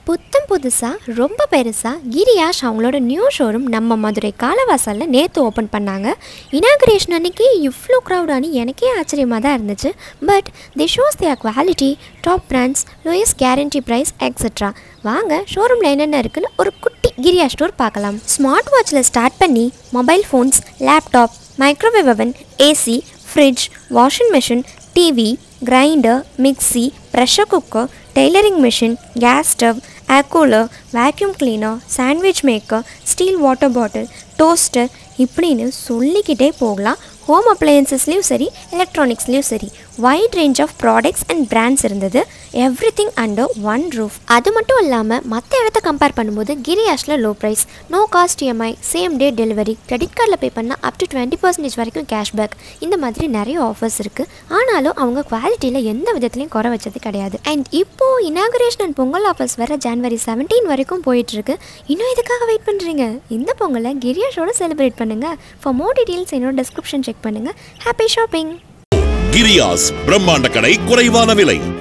புத்தம் புதுசாக ரொம்ப பெருசாக கிரியாஷ் அவங்களோட நியூ ஷோரூம் நம்ம மதுரை காலவாசலில் நேற்று ஓப்பன் பண்ணாங்க. இனாகுரேஷன் அன்றைக்கி இவ்வளோ க்ரௌடானு எனக்கே ஆச்சரியமாக தான் இருந்துச்சு. But the shows their quality, top brands, lowest guarantee price etcetera. வாங்க ஷோரூமில் என்னென்ன இருக்குன்னு ஒரு குட்டி கிரியாஷ் ஸ்டோர் பார்க்கலாம். ஸ்மார்ட் வாட்சில் ஸ்டார்ட் பண்ணி mobile phones, laptop, microwave oven, AC, fridge, washing machine, TV, grinder, mixie, pressure cooker, tailoring machine, gas stove, air cooler, vacuum cleaner, sandwich maker, steel water bottle, toaster இப்படின்னு சொல்லிக்கிட்டே போகலாம். Home அப்ளையன்சஸ்லேயும் சரி, எலக்ட்ரானிக்ஸ்லேயும் சரி, wide range of products and brands இருந்தது. Everything under one roof. அது மட்டும் இல்லாமல் மற்ற இடத்த கம்பேர் பண்ணும்போது கிரியாஷில் low price, no cost EMI, same day delivery, credit கார்டில் பே பண்ணால் அப் டு 20% வரைக்கும் கேஷ்பேக், இந்த மாதிரி நிறைய ஆஃபர்ஸ் இருக்குது. ஆனாலும் அவங்க குவாலிட்டியில் எந்த விதத்துலையும் குறை வச்சது கிடையாது. அண்ட் இப்போது இனாகுரேஷன் அண்ட் பொங்கல் ஆஃபர்ஸ் வர ஜனவரி 17 வரைக்கும் போயிட்டுருக்கு. இன்னும் இதுக்காக வெயிட் பண்ணுறீங்க? இந்த பொங்கலை கிரியாஷோட செலிப்ரேட் பண்ணுங்கள். ஃபார் மோர் டீட்டெயில்ஸ் என்னோட டிஸ்கிரிப்ஷன் செக் பண்ணுங்கள். Happy shopping. கிரியாஸ் பிரம்மாண்ட கடை, குறைவான விலை.